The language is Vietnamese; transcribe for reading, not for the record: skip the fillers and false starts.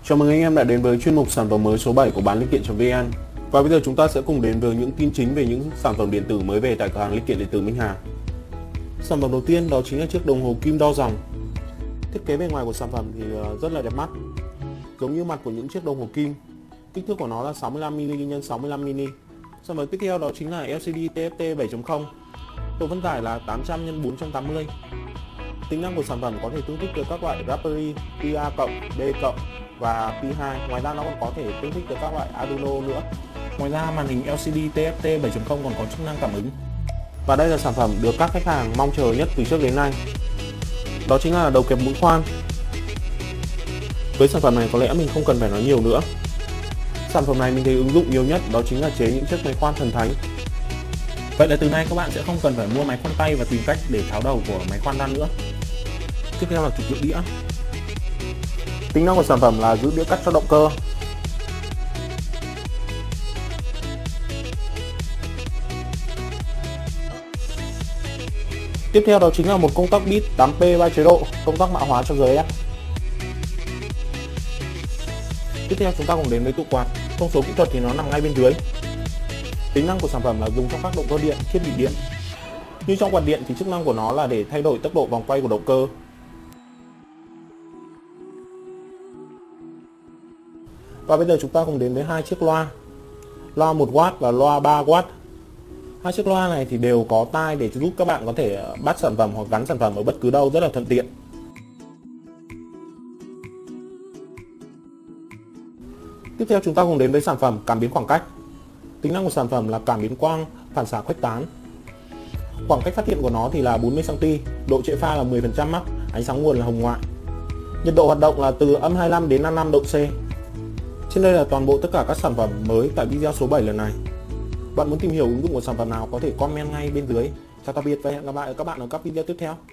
Chào mừng anh em đã đến với chuyên mục sản phẩm mới số 7 của bán linh kiện.vn. Và bây giờ chúng ta sẽ cùng đến với những tin chính về những sản phẩm điện tử mới về tại cửa hàng linh kiện điện tử Minh Hà. Sản phẩm đầu tiên đó chính là chiếc đồng hồ kim đo dòng. Thiết kế bề ngoài của sản phẩm thì rất là đẹp mắt, giống như mặt của những chiếc đồng hồ kim. Kích thước của nó là 65mm x 65mm. Sản phẩm tiếp theo đó chính là LCD TFT 7.0. Độ phân tải là 800 x 480. Tính năng của sản phẩm có thể tương thích với các loại Raspberry Pi A+, B+ và Pi 2. Ngoài ra nó còn có thể tương thích với các loại Arduino nữa. Ngoài ra màn hình LCD TFT 7.0 còn có chức năng cảm ứng. Và đây là sản phẩm được các khách hàng mong chờ nhất từ trước đến nay. Đó chính là đầu kẹp mũi khoan. Với sản phẩm này có lẽ mình không cần phải nói nhiều nữa. Sản phẩm này mình thấy ứng dụng nhiều nhất đó chính là chế những chiếc máy khoan thần thánh. Vậy là từ nay các bạn sẽ không cần phải mua máy khoan tay và tìm cách để tháo đầu của máy khoan ra nữa. Tiếp theo là trục dự đĩa. Tính năng của sản phẩm là giữ đĩa cắt cho động cơ. Tiếp theo đó chính là một công tắc bit 8P 3 chế độ, công tắc mã hóa cho RF. Tiếp theo chúng ta cùng đến với tụ quạt. Thông số kỹ thuật thì nó nằm ngay bên dưới. Tính năng của sản phẩm là dùng trong các động cơ điện, thiết bị điện. Như trong quạt điện thì chức năng của nó là để thay đổi tốc độ vòng quay của động cơ. Và bây giờ chúng ta cùng đến với hai chiếc loa 1W và loa 3W. Hai chiếc loa này thì đều có tai để giúp các bạn có thể bắt sản phẩm hoặc gắn sản phẩm ở bất cứ đâu rất là thuận tiện. Tiếp theo chúng ta cùng đến với sản phẩm cảm biến khoảng cách. Tính năng của sản phẩm là cảm biến quang phản xạ khuếch tán. Khoảng cách phát hiện của nó thì là 40cm, độ trễ pha là 10% mắc, ánh sáng nguồn là hồng ngoại. Nhiệt độ hoạt động là từ -25 đến 55 độ C. Trên đây là toàn bộ tất cả các sản phẩm mới tại video số 7 lần này. Bạn muốn tìm hiểu ứng dụng của sản phẩm nào có thể comment ngay bên dưới. Chào tạm biệt và hẹn gặp lại các bạn ở các video tiếp theo.